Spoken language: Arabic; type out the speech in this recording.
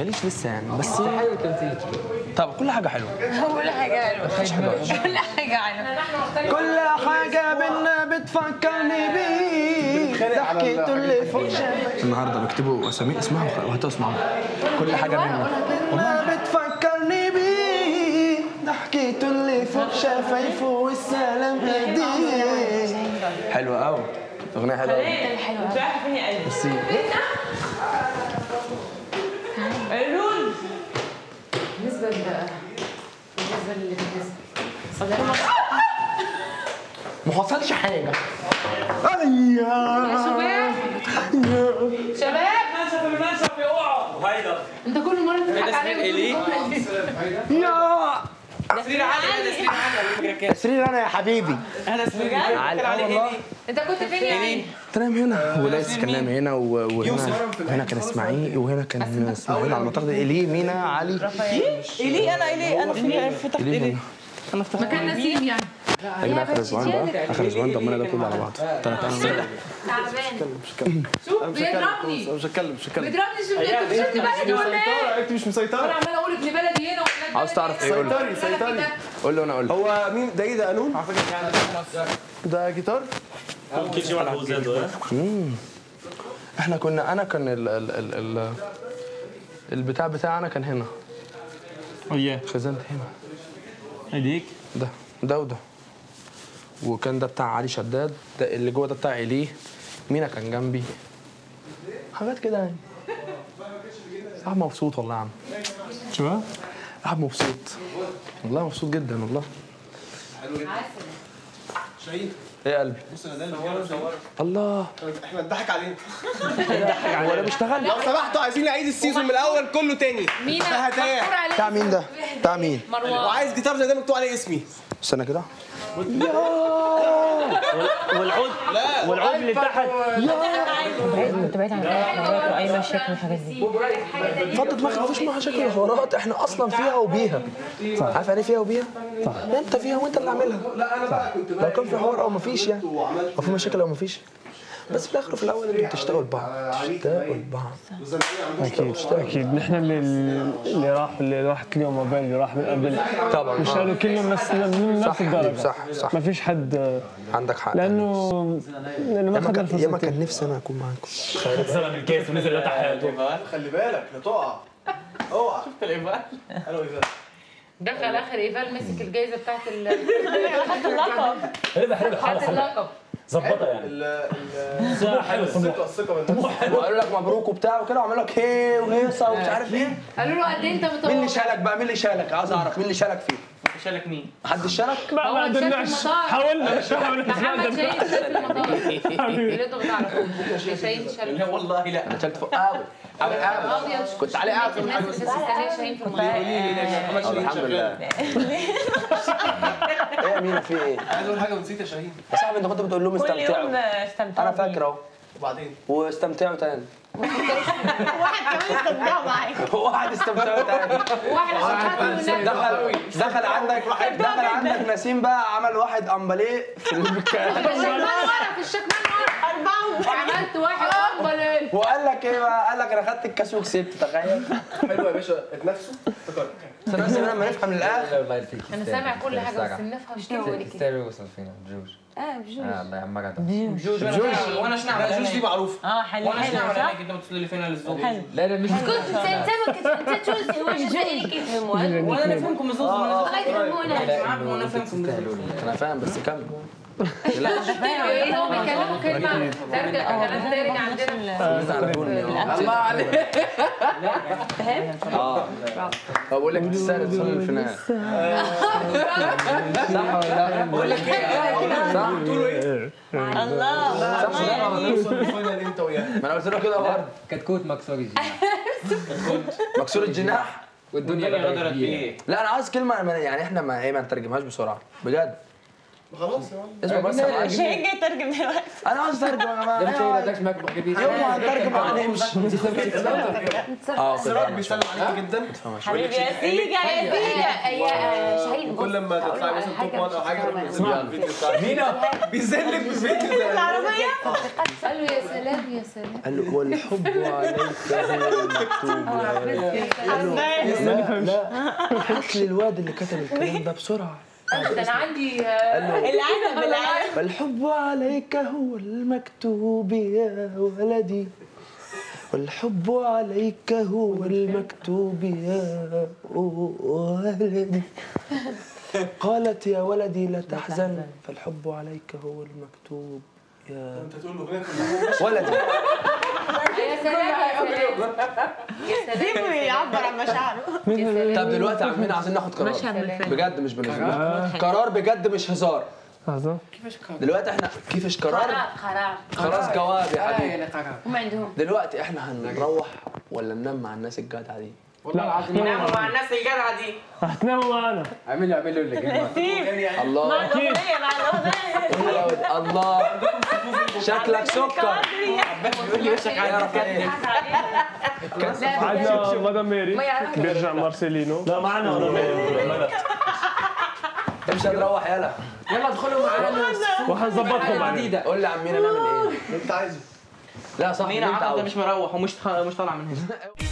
جاليش لسه يعني، بس حلو التمثيل. طب كل حاجه حلوه. كل حاجه حلوه. كل حاجه حلوه. كل حاجه بينا بتفكرني بيك، ضحكته اللي فوق شفايفي. النهارده بيكتبوا اسامي اسمها وهتسمعوا. كل حاجه بينا والله بتفكرني بيك، ضحكته اللي فوق شفايفه والسلام ايديه. حلوه قوي، اغنيه حلوه قوي. حلوه مش عارفه فين قلبي. بس الرول بالنسبه اللي بالنسبه ما حصلش حاجه. يا شباب شباب نشف المنشف يقعوا. هيدا انت كل مره بتضحك عليا. يا سرير علي. انا سرير علي. سرير انا يا حبيبي. انا سرير علي والله. انت كنت فين يا عيني؟ كنت نايم هنا وليس كان نايم هنا وهنا كان اسماعيل وهنا كان اسماعيل على المعتقد إيلي مينا علي إيلي انا فتحت إيلي. انا فتحت مكان نسيم يعني. اجينا اخر اسبوعين بقى، اخر اسبوعين ضمنا ده كله على بعض. تعبان. شوف بيضربني. مش هتكلم بيضربني. شوف انت شفت بلدي ولا ايه؟ انت مش مسيطره. انا عمال اقول ابن بلدي هنا وبلاد عاوز تعرف ايه؟ قول له. سيطري. قول له انا اقول له. هو مين ده؟ ايه ده؟ قانون؟ ده جيتار؟ كل شيء هو زاد. احنا كنا انا كان البتاع بتاعنا كان هنا. وياه خزنت هنا. هديك ده وده. وكان ده بتاع علي شداد، ده اللي جوه ده بتاع إيليه. مينا كان جنبي. حاجات كده يعني. قاعد مبسوط والله يا عم. شو بقى؟ قاعد مبسوط. والله مبسوط جدا والله. حلو جدا. شاهين ايه يا قلبي؟ بص انا ده الله. احنا اتضحك علينا. ولا بيشتغل؟ لو سمحتوا عايزين نعيد السيزون من الاول كله تاني. مينا مشكور عليه. بتاع مين ده؟ بتاع مين؟ مروان. وعايز جيتار زي ده مكتوب عليه اسمي. استنى كده. والعود اللي تحت. كنت بعيد عن اي مشاكل من الحاجات دي. فض دماغك، مفيش مشاكل ولا حوارات، احنا اصلا فيها وبيها. عارف يعني ايه فيها وبيها؟ صح. انت فيها وانت اللي عاملها. لا انا بقى كنت لو كان في حوار او مفيش يعني، او في مشاكل او مفيش، بس في الاخر وفي الاول انتوا بتشتغلوا لبعض. بتشتغلوا لبعض. اكيد نحن اللي راح كل يوم قبل اللي راح من قبل طبعا مش قالوا كلهم نفس الدرجه. صح ما فيش حد. عندك حق. لانه ما اخذنا الفرصه. يا ما كان نفسي انا اكون معاكم. زلم الكيس ونزل لتحت. خلي بالك لا تقع. اوعى. شفت الايفال؟ حلو ايفال. دخل اخر ايفال مسك الجايزه بتاعت خدت اللقب. خدت اللقب. ظبطها يعني. حلو الثقه بالنفس. وقالوا لك مبروك وبتاع وكده، وعملوا لك هي وهيصه ومش عارف ايه. قالوا له قد ايه انت متوقع؟ مين اللي شالك بقى؟ مين اللي شالك؟ عايز اعرف مين اللي شالك فيه. شالك مين؟ محدش شالك؟ ما قدرناش. حاولنا محمد شاهين شال في المطار. اللي ضغط على طول. شاهين شال. لا والله لا. انا شالت فوق قوي قوي قوي. كنت عليه قاعد في الناس بس مستنيه شاهين في المطار. الحمد لله. ايه يا مينا في ايه؟ عايز اقول حاجه ونسيت يا شاهين. يا صاحبي انت كنت بتقول لهم استمتعوا. انا فاكر اهو. وبعدين واستمتعوا تاني. واحد كمان استمتعوا معاك. واحد استمتعوا تاني. دخل عندك نسيم بقى، عمل واحد امباليه في الشكمان ورا في الشكمان ورا. وعملت واحد امباليه. وقال لك ايه بقى؟ قال لك انا خدت الكاس وكسبت. تخيل. حلو يا باشا اتنافسوا افتكرت. بس لما نفهم الاخر. الله يرضيك. انا سامع كل حاجه بس نفهم شنو. ستيريو وصل فينا بجوج. بجوج. الله يعمرها. بجوج. وانا شنو لا عمل؟ جوج دي معروفه. حلو. وانا شنو عمل عليك انت بتصل لي فين الزوج؟ لا لا مش كنت انت شو واش يفهمون وانا نفهمكم الزوج وانا يفهمون وانا فهمكم. انا فاهم بس كمل. ايه هو بيتكلموا كلمه ترجع عندنا. الله عليك. فاهم؟ طب بقول لك تستاهل تصل الفنان. صح ولا لا؟ بقول لك ايه؟ صح؟ بتقولوا ايه؟ الله انت وياه. ما انا قلت له كده برضه. كتكوت مكسور الجناح. مكسور الجناح. والدنيا غدرت غدرت بيه. لا انا عايز كلمه يعني احنا ما نترجمهاش بسرعه بجد. خلاص يا ولد. اسمع بس يا معلم. شاهين جاي يترجم دلوقتي. انا عاوز اترجم يا جماعه. يوم ما هترجم هنمشي. سراج بيسلم عليك جدا. حبيبي يا سيجا يا سيجا. شاهين كل لما تطلعي مثلا توب 1 او حاجه اسمع الفيديو بتاعك. مينا بينزل لك بالفيديو ده. العربية. قال له يا سلام يا سلام. قال له والحب عليك هو المكتوب لا هات لي الواد اللي كتب الكلام ده بسرعه. ده انا عندي العنب العنب. فالحب عليك هو المكتوب يا ولدي، والحب عليك هو المكتوب يا ولدي. قالت يا ولدي لا تحزن فالحب عليك هو المكتوب يا انت تقول له اغنيه ولدي. يا سلام يا سلام. سيبه يعبر عن مشاعره. طب دلوقتي يا عمنا عايزين ناخد قرار مشهد من الفيلم. بجد مش بنهزر، قرار بجد مش هزار. لحظة. دلوقتي احنا كيفش قرار؟ قرار خلاص جواب يا حبيبي. هم عندهم. دلوقتي احنا هنروح ولا ننام مع الناس الجدعه دي؟ لا ناموا مع الناس الجدعة دي. هتنام معانا. اعملوا اللي الله مع الأغنية مع الأغنية. الله شكلك سكر. بيقول لي وشك عارف عندنا مدام ميري بيرجع مارسيلينو. لا معنا ولا ميري. مش هنروح يلا. يلا ادخلوا معانا وهنظبطكم معانا. قول لي يا عمينا نعمل ايه؟ انت عايزه. لا صح مين انت عقد عاوز. مش مروح ومش طالع من هنا.